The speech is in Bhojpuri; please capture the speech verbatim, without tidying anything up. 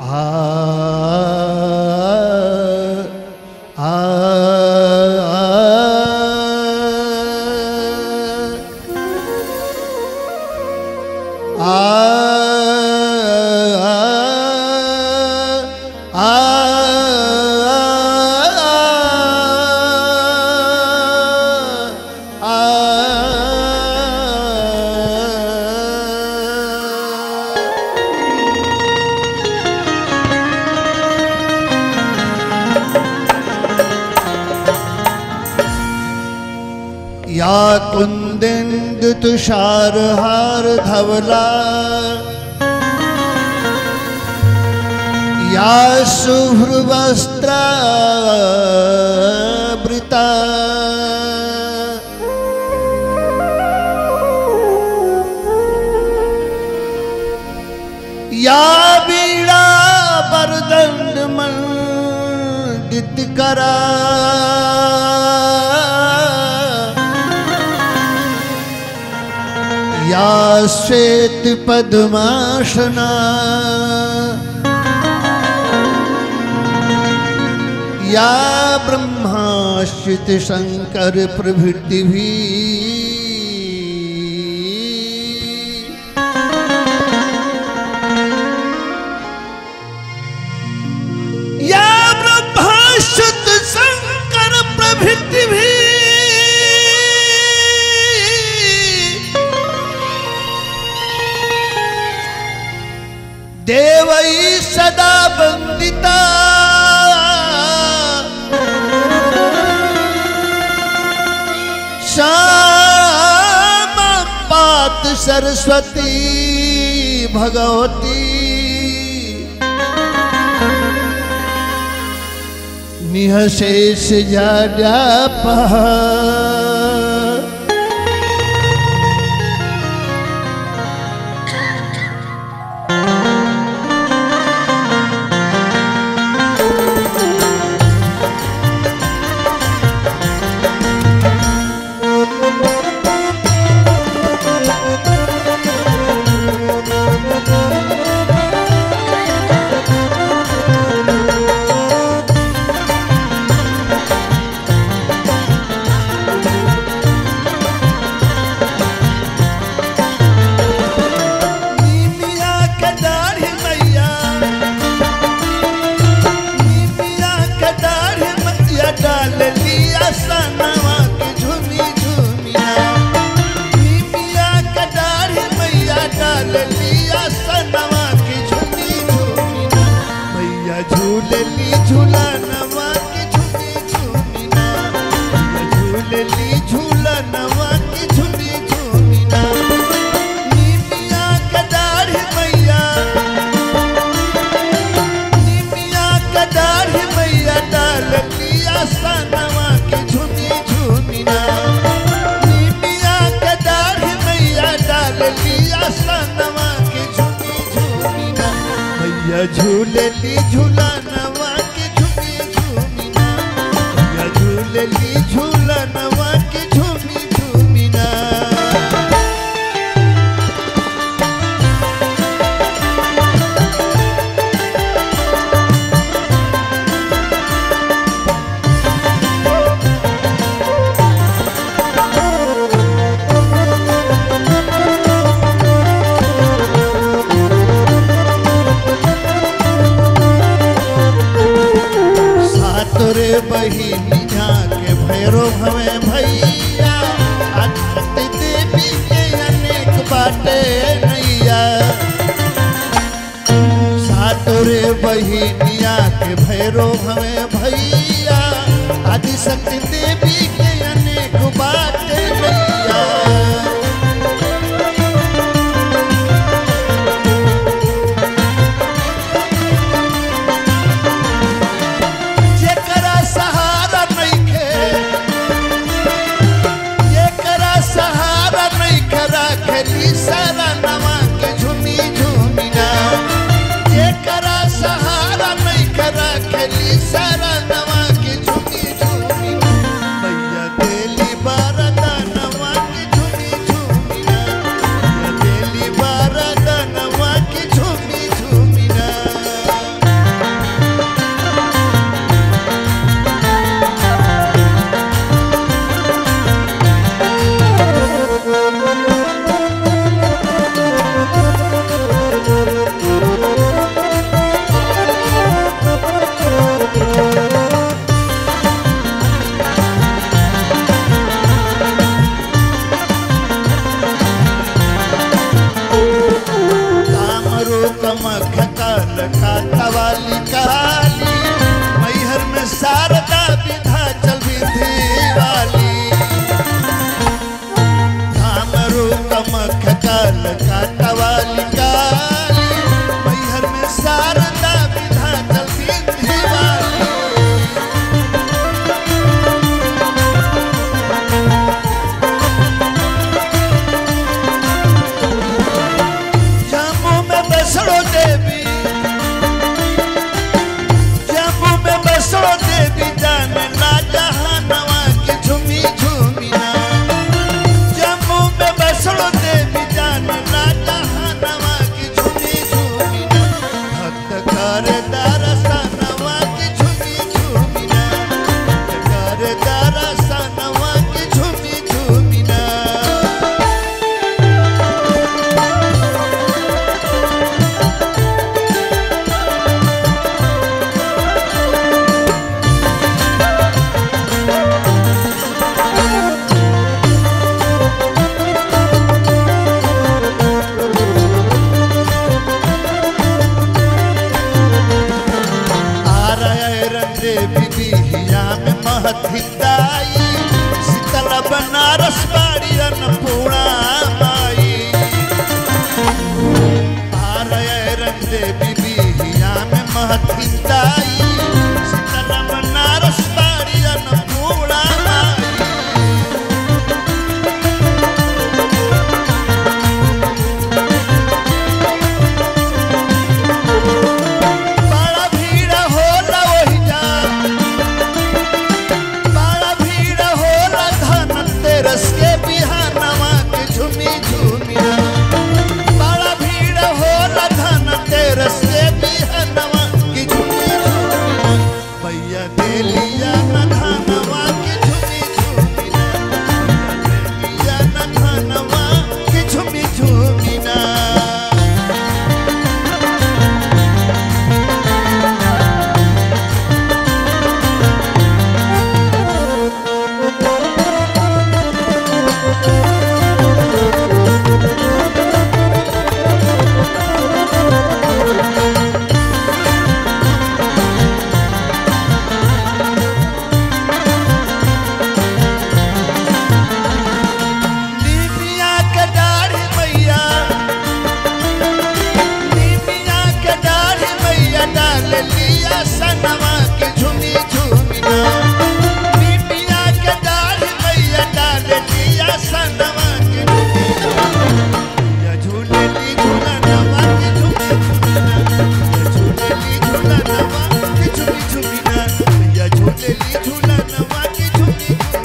या कुंदेन्दु तुषार हार धवला या शुभ्रवस्त्रावृता या वीणा वरदंड मंडितकरा या श्वेत पद्मासना या ब्रह्माश्रित शंकर प्रभृति भी या ब्रह्माश्रित शंकर प्रभृति भी देवई सदा वंदिता श्याम पात सरस्वती भगवती निःशेष जाड्यापा झूलली झूलनवा की झूली झूमिना झूलली झूलनवा की झूली झूमिना निमिया कदाढ़ मैया निमिया कदाढ़ मैया डालली आसनवा की झूली झूमिना निमिया कदाढ़ मैया डालली आसनवा की झूली झूमिना मैया झूलली झूलनवा की झूमी झूमिना मैया झूलली झूलनवा की झूमी झूमिना तोरे बहिनिया के भैरो भवे भैया आदित्य देवी के अनेक बाटे नैया सातोरे बहिनिया के भैरो भवे भैया आदिशक्ति देवी के अनेक बाटे नैया नवा के झूमी झूमिना जेकरा सहारा नहीं करा खेली सारा नवा के झूमी झूमिना मैया दे काल काता वाली काली, मैहर में शारदा विंध्याचल विंध्य वाली। कामरू कमख काल काता वाली काली, मैहर में शारदा विंध्याचल विंध्य वाली। जम्मू में वैष्णो देवी, जम्मू में वैष्णो देवी जाने ला जहानवा की झूमी झूमी ना। जम्मू में वैष्णो देवी जाने ला जहानवा की झूमी झूमी ना। भक्त करे दर्शनवा की झूमी झूमी ना। भक्त करे दर्शनवा की झूमी झूमी ना। बिबिया में महथिताई, शीतल बनारस बाड़ी अन्नपूर्णा माई। आ रहे रंगे बिबिया में महथिताई, शीतल बनारस बाड़ी अन्नपूर्णा माई। बड़ा भीड़ होला वही जा, रस के बिहानवा के झूमी झूमी ना। बड़ा भीड़ होला धन तेरस के बिहानवा की झूमी झूमी ना। भैया दे लिया न धनवा की झूमी झूमी ना। दे लिया न धनवा की झूमी झूमी ना। लिया सनवा के झूमी झूमी ना। बिबिया के दाढ़ी मैया डाल लिया सनवा के झूमी झूमी। या झूलेली झूलनवा के झूमी झूमी ना। या झूलेली झूलनवा के झूमी झूमी ना। या झूलेली झूलनवा के झूमी झूमी।